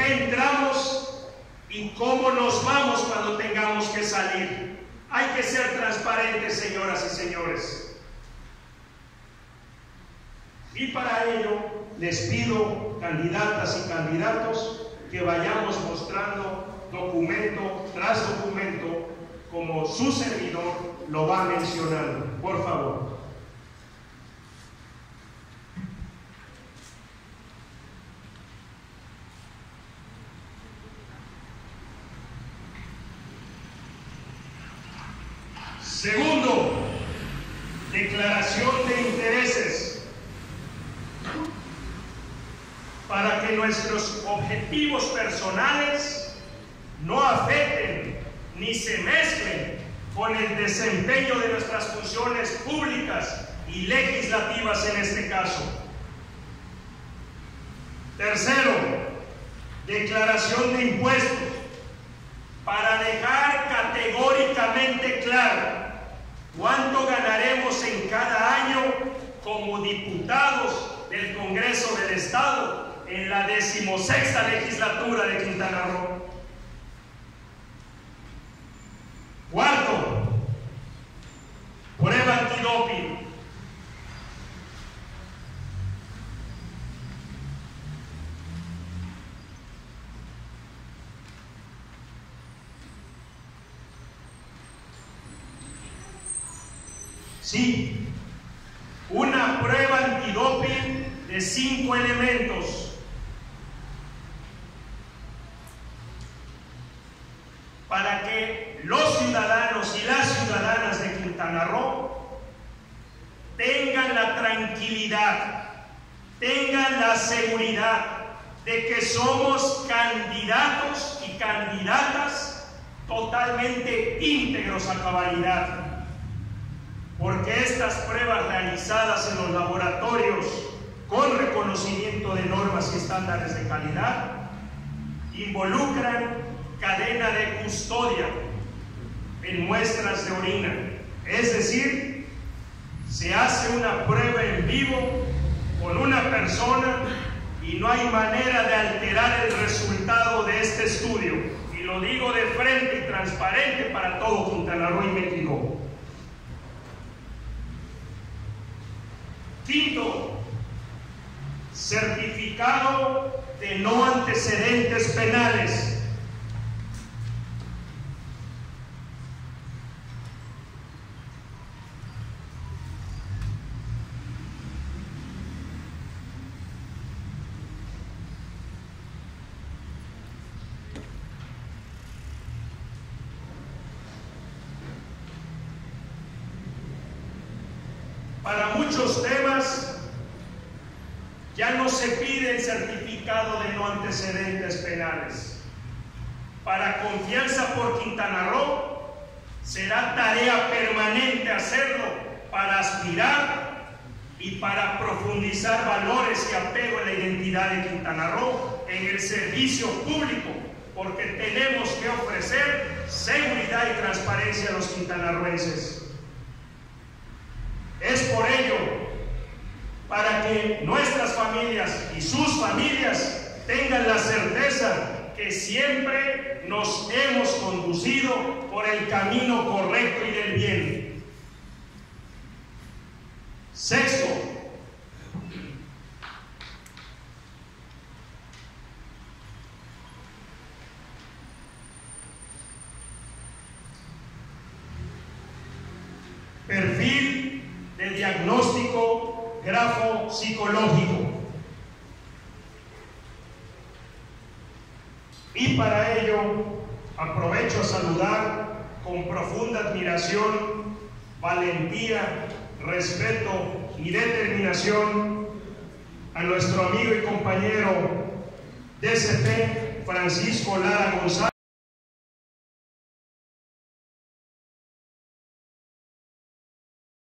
qué entramos y cómo nos vamos cuando tengamos que salir. Hay que ser transparentes, señoras y señores. Y para ello les pido, candidatas y candidatos, que vayamos mostrando documento tras documento como su servidor lo va mencionando. Por favor. Segundo, declaración de intereses. Para que nuestros objetivos personales no afecten ni se mezclen con el desempeño de nuestras funciones públicas y legislativas en este caso. Tercero, declaración de impuestos. Para dejar categóricamente claro cuánto ganaremos en cada año como diputados del Congreso del Estado en la 16ª legislatura de Quintana Roo. Cuarto, prueba antidoping. Sí, una prueba antidoping de 5 elementos para que los ciudadanos y las ciudadanas de Quintana Roo tengan la tranquilidad, tengan la seguridad de que somos candidatos y candidatas totalmente íntegros a cabalidad. Porque estas pruebas realizadas en los laboratorios con reconocimiento de normas y estándares de calidad involucran cadena de custodia en muestras de orina. Es decir, se hace una prueba en vivo con una persona y no hay manera de alterar el resultado de este estudio. Y lo digo de frente y transparente para todo Quintana Roo y México. Quinto, certificado de no antecedentes penales. Para muchos temas ya no se pide el certificado de no antecedentes penales. Para Confianza por Quintana Roo será tarea permanente hacerlo para aspirar y para profundizar valores y apego a la identidad de Quintana Roo en el servicio público, porque tenemos que ofrecer seguridad y transparencia a los quintanarroenses. Es por ello, para que nuestras familias y sus familias tengan la certeza que siempre nos hemos conducido por el camino correcto y del bien. Sexto, perfil de diagnóstico grafo psicológico. Y para ello aprovecho a saludar con profunda admiración, valentía, respeto y determinación a nuestro amigo y compañero DCP Francisco Lara González.